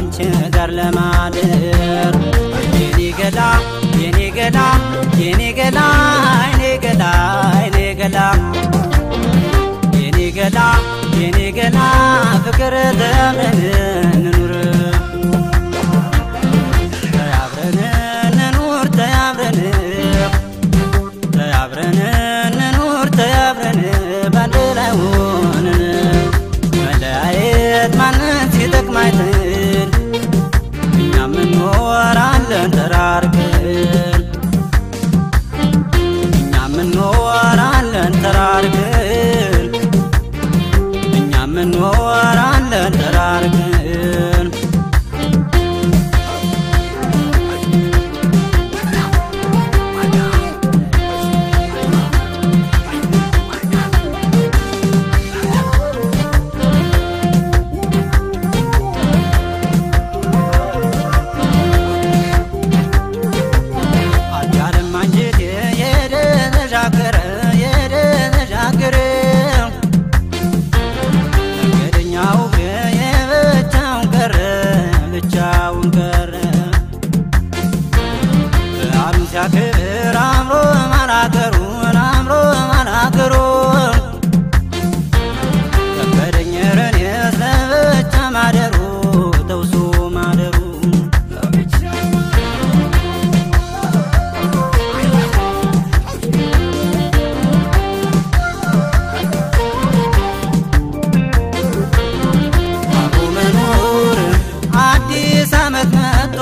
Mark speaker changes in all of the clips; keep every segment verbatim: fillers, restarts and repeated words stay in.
Speaker 1: ካንቺ ጋር ለማደር የኔ ገላ የኔ ገላ የኔ ገላ የኔ ገላ የኔ ገላ የኔ ገላ የኔ ገላ ፍቅር ተምረን እንኑር ተያብረን እንኑር ተያብረን ተያብረን እንኑር ተያብረን ባንድ ላይ ሆነን መለያየት ማንነት ሲጠቅማይተን እኛም እንኖራለን ተራርቀን እኛም እንኖራለን ተራርቀን እኛም እንኖራለን ተራርቀን ሲያክብር አምሮ ማናገሩ አምሮ ማናገሩ ከበደኝ ረኔስ ለብቻ ማደሩ ተውሶ ማደሩ አብሮ መኖር አዲስ ዓመት መጥቶ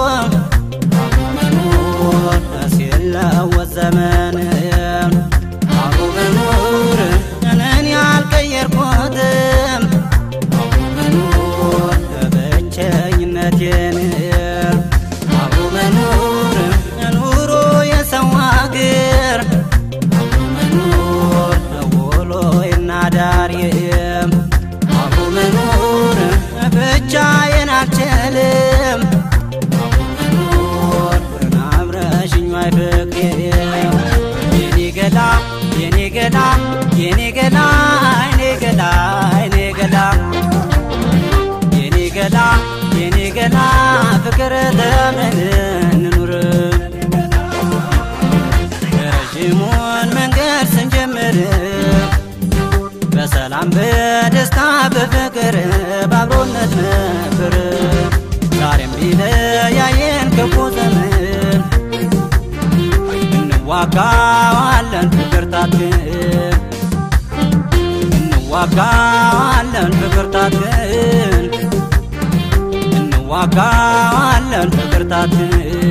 Speaker 1: ዘመን አብሮ መኖር እኔን ያልቀየርኩትም አብሮ መኖር ብቸኝነቴን አብሮ መኖር ኑሮ የሰው አገር አብሮ መኖር ውሎዬና ዳሬም አብሮ መኖር ብቻዬን አልችልም አብሮ መኖር አብረሽኝ አይፈቅድ የኔ ገላ የኔ ገላ የኔ ገላ የኔ ገላ የኔ ገላ የኔ ገላ የኔ ገላ ፍቅር ተምረን እንኑር ረጅሙን መንገድ ስንጀምር በሰላም በደስታ በፍቅር በአብሮነት ነበር ዛሬም ቢለያየን ክፉ ዘመን እንዋጋዋለን ፍቅር ታጥቀን እንዋጋዋለን ፍቅር ታጥቀን እንዋጋዋለን ፍቅር ታጥቀን